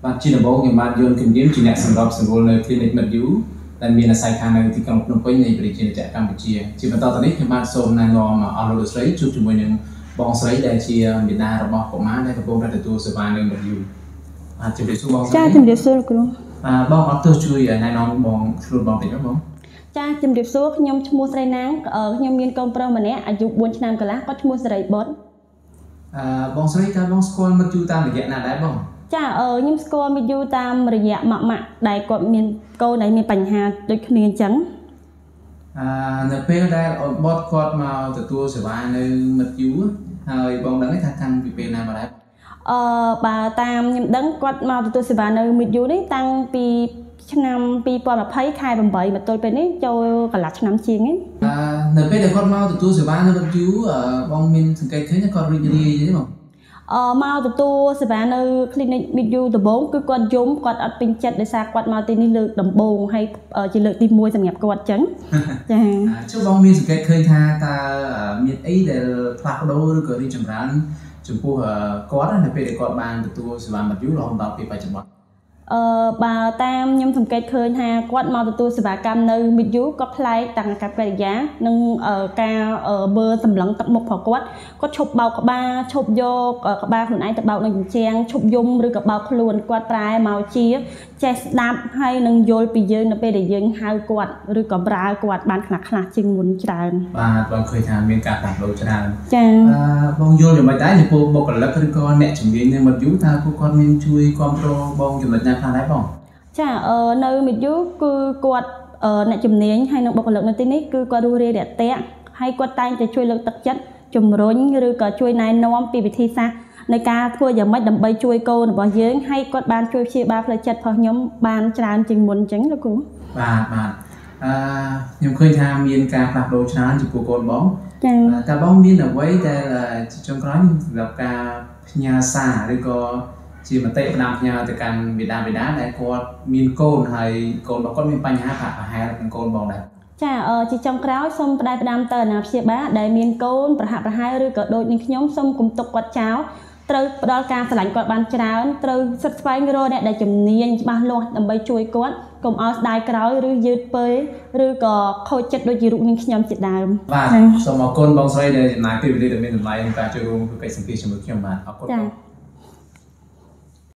បាទជាដំបូងខ្ញុំបាទយល់ជំនាញជាអ្នកសម្របសម្រួលនៅ clinic មិត្តយូដែលមានអាស័យដ្ឋាននៅទីក្រុងភ្នំពេញនៃប្រទេសកម្ពុជាជាបន្តទៅនេះខ្ញុំបាទសូមណែនាំអស់លោកស្រីជួបជាមួយនឹងបងស្រីដែលជាបិតារបស់កុមារដែលកំពុងតែទទួលសេវានៅមិត្តយូបាទជំរាបសួរបងស្រីចាជំរាបសួរលោកគ្រូបងអត់ទោះជួយណែនាំបងខ្លួនបងតិចមកបងចាជំរាបសួរខ្ញុំឈ្មោះស្រីណាងខ្ញុំមានកូនប្រុសម្នាក់អាយុ4ឆ្នាំកន្លះគាត់ឈ្មោះសេរីបុត្របងស្រីតើបងស្គាល់មិត្តយូតាមរយៈណាដែរបងចាខ្ញុំស្គាល់មិត្តយូតាមរយៈម៉ាក់ដែលគាត់មានកូនដែលមានបញ្ហាដូចគ្នាអញ្ចឹងនៅពេលដែលអូនបតគាត់មកទទួលសេវានៅមិត្តយូហើយបងដឹងថាតាំងពីពេលណាមកដែរបើតាមខ្ញុំដឹងគាត់មកទទួលសេវានៅមិត្តយូនេះតាំងពីឆ្នាំ2020ខែ8មកទល់ពេលនេះចូលកន្លះឆ្នាំជាងហ្នឹងនៅពេលដែលគាត់មកទទួលសេវានៅមិត្តយូបងមានសង្កេតឃើញគាត់រីករាយទេបងមកទទួលសេវានៅ clinic មិត្តយូដំបូងគឺគាត់យំគាត់អត់ពេញចិត្តដោយសារគាត់មកទីនេះលើកដំបូងហើយជាលើកទី1សម្រាប់គាត់អញ្ចឹងចាចុះបងមានសង្កេតឃើញថាតើមានអីដែលផ្លាស់ប្ដូរឬក៏រីកចម្រើនចំពោះគាត់នៅពេលដែលគាត់បានទទួលសេវាមិត្តយូរហូតដល់ពេលបច្ចុប្បន្នបើតាមខ្ញុំសង្កេតឃើញថាគាត់មកទទួលសេវាកម្មនៅមិត្តយូក៏ប្លែកតាំងអាកប្បកិរិយានិងការមើលសម្លឹងទឹកមុខរបស់គាត់ឈប់បោកក្បាលឈប់យកក្បាលខ្លួនឯងទៅបោកនៅជញ្ជាំងឈប់យំឬក៏បោកខ្លួនគាត់ប្រែមកជាចេះស្ដាប់ហើយនឹងយល់ពីយើងនៅពេលដែលយើងហៅគាត់ឬក៏ប្រើគាត់បានខ្លះជាងមុនច្រើនបាទបងឃើញថាមានការផ្លាស់ប្ដូរច្រើនចាបងយល់យ៉ាងម៉េចដែរចំពោះបុគ្គលិកឬក៏អ្នកជំនាញនៅមិត្តយូតើពួកគាត់មានជួយគ្រប់គ្រងបងចំណុចណាខ្លះដែរបងចានៅមិត្តយូគឺគាត់អ្នកជំនាញហើយនឹងបុគ្គលិកនៅទីនេះគឺគាត់រួសរាយរាក់ទាក់ហើយគាត់តែងតែជួយលើកទឹកចិត្តជំរុញឬក៏ជួយណែនាំពីវិធីសាស្ត្រในការធ្វើយ៉ាងម៉េចដើម្បីជួយកូនរបស់យើងហើយគាត់បានជួយព្យាបាលផ្លូវចិត្តរបស់ខ្ញុំបានច្រើនជាងមុនអញ្ចឹងលោកគ្រូបាទខ្ញុំឃើញថាមានការផ្លាស់ប្ដូរច្រើនចំពោះកូនបងចា៎តើបងមានអ្វីដែលចុងក្រោយសម្រាប់ការផ្ញើសារឬក៏ជាមតិផ្ដាំផ្ញើទៅកាន់បិតាដែលគាត់មានកូនហើយកូនរបស់គាត់មានបញ្ហាប្រហែលនឹងកូនបងដែរចាជាចុងក្រោយសូមផ្ដាំទៅអាណាព្យាបាលដែលមានកូនប្រហាក់ប្រហែលឬក៏ដូចនឹងខ្ញុំសូមកុំទុកគាត់ចោលត្រូវផ្ដល់ការស្រឡាញ់គាត់បានច្រើនត្រូវសិក្សាស្វែងរកអ្នកដែលជំនាញច្បាស់លាស់ដើម្បីជួយគាត់កុំឲ្យស្ដាយក្រោយឬយឺតពេលឬក៏ខូចចិត្តដូចជារូបនាងខ្ញុំជាដើមបាទសូមអរគុណបងស្រីដែលចំណាយពេលវេលាដ៏មានតម្លៃក្នុងការចូលរួមកិច្ចសម្ភាសន៍ជាមួយខ្ញុំបាទអរគុណ